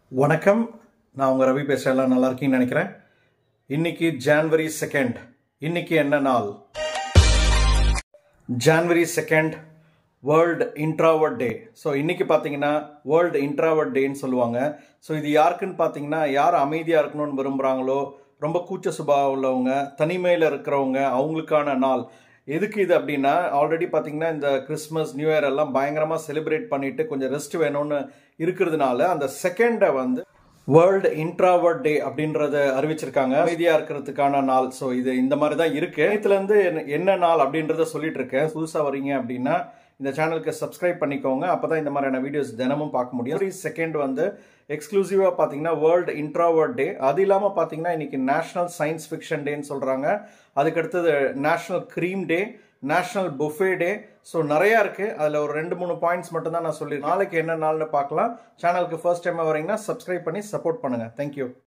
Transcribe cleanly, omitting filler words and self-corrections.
வணக்கம். நான் உங்க ரவி பேசுறேன். எல்லாம் நல்லா இருக்கீங்கன்னு நினைக்கிறேன். இன்னைக்கு ஜனவரி 2. இன்னைக்கு என்ன நாள்? ஜனவரி 2 வேர்ல்ட் இன்ட்ராவர்ட் டே. ஸோ இன்னைக்கு பார்த்தீங்கன்னா வேர்ல்டு இன்ட்ராவர்ட் டேன்னு சொல்லுவாங்க. ஸோ இது யாருக்குன்னு பார்த்தீங்கன்னா, யார் அமைதியாக இருக்கணும்னு விரும்புகிறாங்களோ, ரொம்ப கூச்ச சுபாவம் உள்ளவங்க, தனிமையில் இருக்கிறவங்க, அவங்களுக்கான நாள். எதுக்கு இது அப்படின்னா, ஆல்ரெடி பார்த்தீங்கன்னா இந்த கிறிஸ்மஸ் நியூ இயர் எல்லாம் பயங்கரமாக செலிப்ரேட் பண்ணிட்டு கொஞ்சம் ரெஸ்ட் வேணும்னு இருக்கிறதுனால அந்த செகண்டை வந்து வேர்ல்டு இன்ட்ராவர்ட் டே அப்படின்றத அறிவிச்சிருக்காங்க. அமைதியா இருக்கிறதுக்கான நாள். ஸோ இது இந்த மாதிரி தான் இருக்கு. இதுலேருந்து என்ன நாள் அப்படின்றத சொல்லிட்டு இருக்கேன். புதுசாக வரீங்க அப்படின்னா இந்த சேனலுக்கு சப்ஸ்கிரைப் பண்ணிக்கோங்க. அப்பதான் இந்த மாதிரியான வீடியோஸ் தினமும் பார்க்க முடியும். செகண்ட் வந்து எக்ஸ்க்ளூசிவா பார்த்தீங்கன்னா வேர்ல்டு இன்ட்ராவர்ட் டே. அது இல்லாமல் பார்த்தீங்கன்னா இன்னைக்கு நேஷனல் சயின்ஸ் ஃபிக்ஷன் டேன்னு சொல்றாங்க. அதுக்கு அடுத்தது national cream day, national buffet day. So நிறையா இருக்குது. அதில் ஒரு 2-3 பாயிண்ட்ஸ் மட்டும் தான் நான் சொல்லியிருக்கேன். நாளைக்கு என்ன நாள்னு பார்க்கலாம். சேனலுக்கு ஃபர்ஸ்ட் டைம் வரீங்கன்னா சப்ஸ்கிரைப் பண்ணி சப்போர்ட் பண்ணுங்கள். தேங்க்யூ.